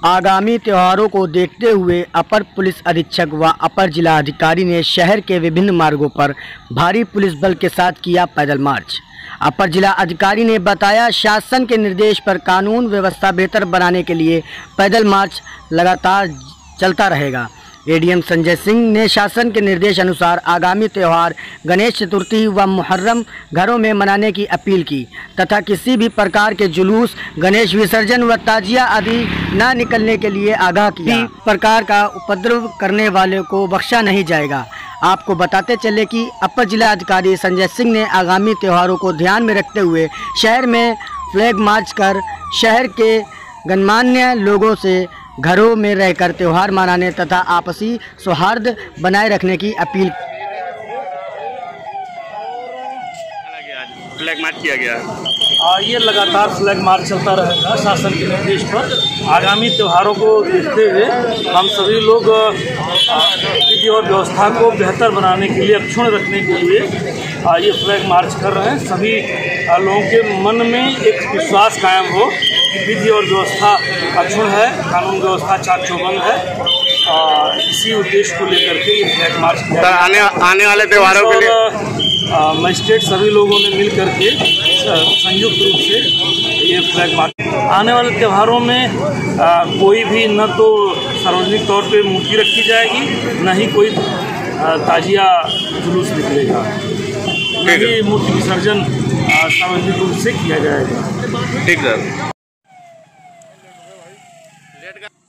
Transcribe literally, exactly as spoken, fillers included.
आगामी त्योहारों को देखते हुए अपर पुलिस अधीक्षक व अपर जिला अधिकारी ने शहर के विभिन्न मार्गों पर भारी पुलिस बल के साथ किया पैदल मार्च। अपर जिला अधिकारी ने बताया, शासन के निर्देश पर कानून व्यवस्था बेहतर बनाने के लिए पैदल मार्च लगातार चलता रहेगा। एडीएम संजय सिंह ने शासन के निर्देश अनुसार आगामी त्यौहार गणेश चतुर्थी व मुहर्रम घरों में मनाने की अपील की तथा किसी भी प्रकार के जुलूस, गणेश विसर्जन व ताजिया आदि न निकलने के लिए आगाह किया। प्रकार का उपद्रव करने वाले को बख्शा नहीं जाएगा। आपको बताते चले कि अपर जिला अधिकारी संजय सिंह ने आगामी त्योहारों को ध्यान में रखते हुए शहर में फ्लैग मार्च कर शहर के गणमान्य लोगों से घरों में रहकर त्यौहार मनाने तथा आपसी सौहार्द बनाए रखने की अपील। फ्लैग मार्च किया गया है। ये लगातार फ्लैग मार्च चलता रहेगा शासन के निर्देश पर। आगामी त्योहारों को देखते हुए हम सभी लोग विधि और व्यवस्था को बेहतर बनाने के लिए, अक्षुण्ण रखने के लिए ये फ्लैग मार्च कर रहे हैं। सभी लोगों के मन में एक विश्वास कायम हो कि विधि और व्यवस्था अक्षुण्ण है, कानून व्यवस्था चाक चौबंद है। आ, इसी उद्देश्य को लेकर के ये फ्लैग मार्च किया। आने आने वाले त्योहारों के लिए मजिस्ट्रेट सभी लोगों ने मिल करके संयुक्त रूप से ये फ्लैग मार्च। आने वाले त्योहारों में आ, कोई भी न तो सार्वजनिक तौर पे मूर्ति रखी जाएगी, न ही कोई आ, ताजिया जुलूस निकलेगा, न ही मूर्ति विसर्जन सार्वजनिक रूप से किया जाएगा। ठीक सर।